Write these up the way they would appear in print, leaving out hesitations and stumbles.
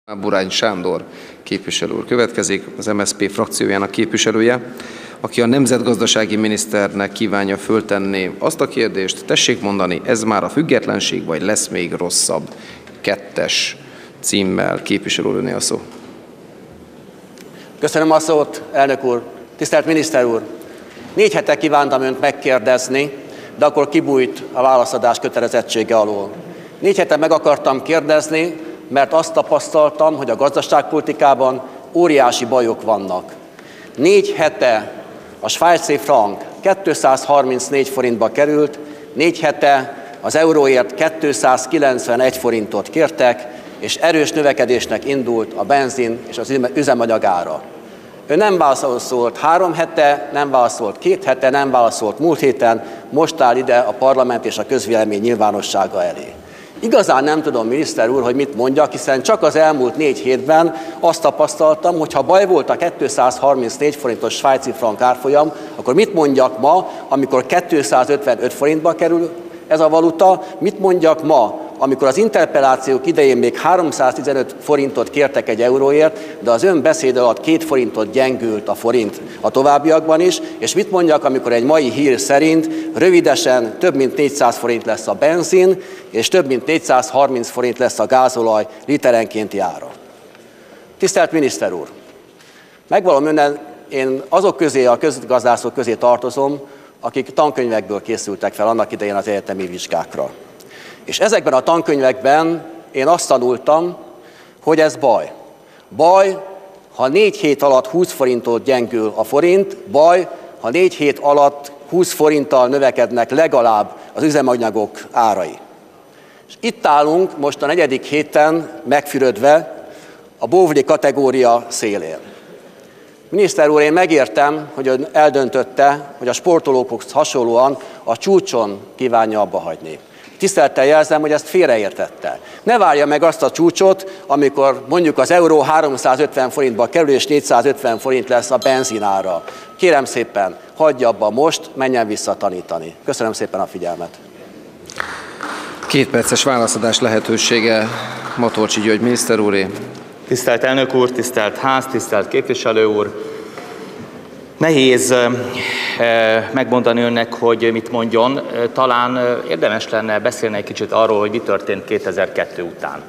Burány Sándor képviselő úr következik, az MSZP frakciójának képviselője, aki a nemzetgazdasági miniszternek kívánja föltenni azt a kérdést, tessék mondani, ez már a függetlenség, vagy lesz még rosszabb? 2-es címmel. Képviselő úr, öné a szó. Köszönöm a szót, elnök úr. Tisztelt miniszter úr! 4 hete kívántam önt megkérdezni, de akkor kibújt a válaszadás kötelezettsége alól. 4 hete meg akartam kérdezni, mert azt tapasztaltam, hogy a gazdaságpolitikában óriási bajok vannak. 4 hete a svájci frank 234 forintba került, 4 hete az euróért 291 forintot kértek, és erős növekedésnek indult a benzin és az üzemanyag ára. Ő nem válaszolt 3 hete, nem válaszolt 2 hete, nem válaszolt múlt héten, most áll ide a parlament és a közvélemény nyilvánossága elé. Igazán nem tudom, miniszter úr, hogy mit mondjak, hiszen csak az elmúlt 4 hétben azt tapasztaltam, hogy ha baj volt a 234 forintos svájci frank árfolyam, akkor mit mondjak ma, amikor 255 forintba kerül ez a valuta, mit mondjak ma, amikor az interpellációk idején még 315 forintot kértek egy euróért, de az ön beszéd alatt 2 forintot gyengült a forint a továbbiakban is, és mit mondjak, amikor egy mai hír szerint rövidesen több mint 400 forint lesz a benzin, és több mint 430 forint lesz a gázolaj literenkénti ára. Tisztelt miniszter úr! Megvallom önnen, én azok közé, a közgazdászok közé tartozom, akik tankönyvekből készültek fel annak idején az egyetemi vizsgákra. És ezekben a tankönyvekben én azt tanultam, hogy ez baj. Baj, ha 4 hét alatt 20 forintot gyengül a forint, baj, ha 4 hét alatt 20 forinttal növekednek legalább az üzemanyagok árai. És itt állunk most a 4. héten megfürödve a bóvli kategória szélén. Miniszter úr, én megértem, hogy ön eldöntötte, hogy a sportolókhoz hasonlóan a csúcson kívánja abba hagyni. Tisztelettel jelzem, hogy ezt félreértette. Ne várja meg azt a csúcsot, amikor mondjuk az euró 350 forintba kerül, és 450 forint lesz a benzinára. Kérem szépen, hagyja abba most, menjen vissza tanítani. Köszönöm szépen a figyelmet. 2 perces válaszadás lehetősége Matolcsy György miniszter úré. Tisztelt elnök úr, tisztelt ház, tisztelt képviselő úr! Nehéz megmondani önnek, hogy mit mondjon. Talán érdemes lenne beszélni egy kicsit arról, hogy mi történt 2002 után.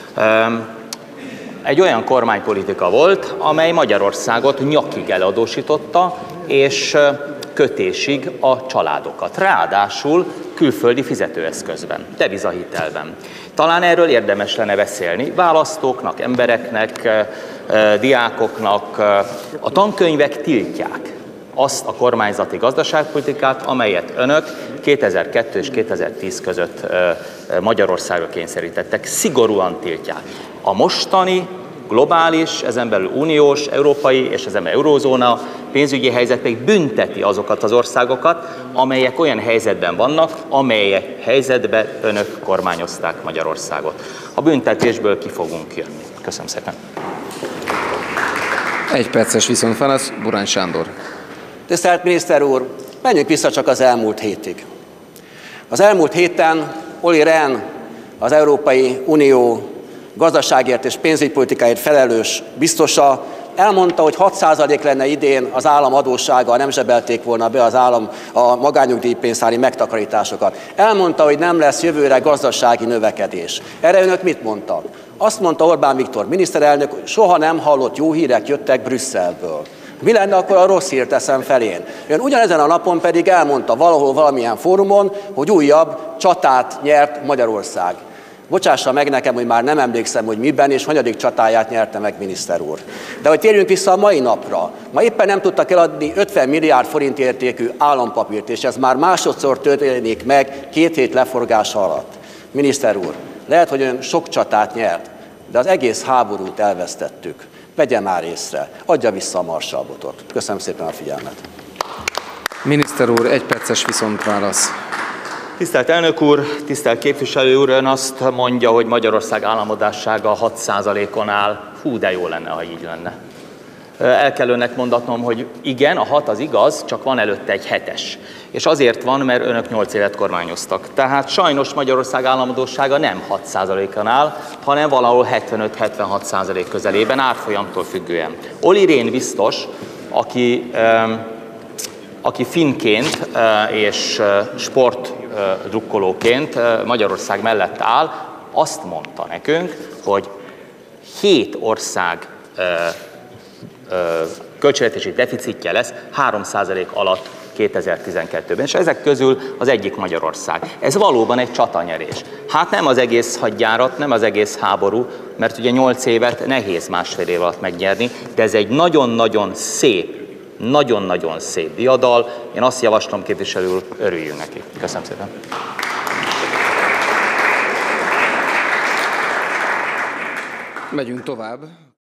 Egy olyan kormánypolitika volt, amely Magyarországot nyakig eladósította, és kötésig a családokat. Ráadásul külföldi fizetőeszközben, devizahitelben. Talán erről érdemes lenne beszélni választóknak, embereknek, diákoknak. A tankönyvek tiltják azt a kormányzati gazdaságpolitikát, amelyet önök 2002 és 2010 között Magyarországra kényszerítettek. Szigorúan tiltják. A mostani globális, ezen belül uniós, európai és ezen belül eurózóna pénzügyi helyzet pedig bünteti azokat az országokat, amelyek olyan helyzetben vannak, amelyek helyzetben önök kormányozták Magyarországot. A büntetésből ki fogunk jönni. Köszönöm szépen. 1 perces viszontválasz, Burány Sándor. Tisztelt miniszter úr, menjünk vissza csak az elmúlt hétig. Az elmúlt héten Olli Rehn, az Európai Unió gazdaságért és pénzügypolitikáért felelős biztosa elmondta, hogy 6% lenne idén az állam adóssága, ha nem zsebelték volna be az állam a magányugdíjpénztári megtakarításokat. Elmondta, hogy nem lesz jövőre gazdasági növekedés. Erre önök mit mondtak? Azt mondta Orbán Viktor miniszterelnök, hogy soha nem hallott jó hírek jöttek Brüsszelből. Mi lenne akkor a rossz hírt teszem felén? Ön ugyanezen a napon pedig elmondta valahol valamilyen fórumon, hogy újabb csatát nyert Magyarország. Bocsássa meg nekem, hogy már nem emlékszem, hogy miben és hanyadik csatáját nyerte meg miniszter úr. De hogy térjünk vissza a mai napra. Ma éppen nem tudtak eladni 50 milliárd forint értékű állampapírt, és ez már másodszor történik meg 2 hét leforgása alatt. Miniszter úr, lehet, hogy ön sok csatát nyert, de az egész háborút elvesztettük. Vegye már észre, adja vissza a marsalbotot. Köszönöm szépen a figyelmet. Miniszter úr, 1 perces viszontválasz. Tisztelt elnök úr, tisztelt képviselő úr, ön azt mondja, hogy Magyarország államadóssága 6%-on áll. Hú, de jó lenne, ha így lenne. El kell önnek mondatnom, hogy igen, a 6 az igaz, csak van előtte egy 7-es. És azért van, mert önök 8 évet kormányoztak. Tehát sajnos Magyarország államadóssága nem 6%-on áll, hanem valahol 75-76% közelében, árfolyamtól függően. Olli Rehn biztos, aki finnként és sportdrukkolóként Magyarország mellett áll, azt mondta nekünk, hogy 7 ország költségvetési deficitje lesz 3% alatt 2012-ben, és ezek közül az egyik Magyarország. Ez valóban egy csatanyerés. Hát nem az egész hadjárat, nem az egész háború, mert ugye 8 évet nehéz másfél év alatt megnyerni, de ez egy nagyon-nagyon szép diadal. Én azt javaslom, képviselő úr, örüljünk neki. Köszönöm szépen. Megyünk tovább.